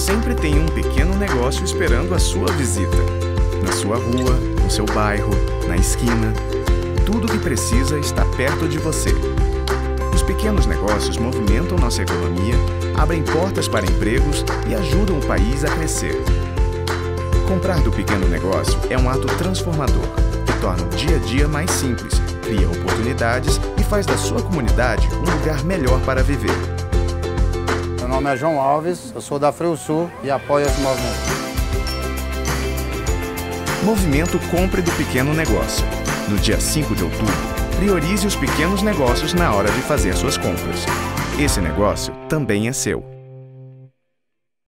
sempre tem um pequeno negócio esperando a sua visita. Na sua rua, no seu bairro, na esquina. Tudo o que precisa está perto de você. Os pequenos negócios movimentam nossa economia, abrem portas para empregos e ajudam o país a crescer. Comprar do pequeno negócio é um ato transformador, que torna o dia a dia mais simples, cria oportunidades e faz da sua comunidade um lugar melhor para viver. Meu nome é João Alves, eu sou da FreioSul e apoio esse movimento. Movimento Compre do Pequeno Negócio. No dia 5 de outubro, priorize os pequenos negócios na hora de fazer suas compras. Esse negócio também é seu.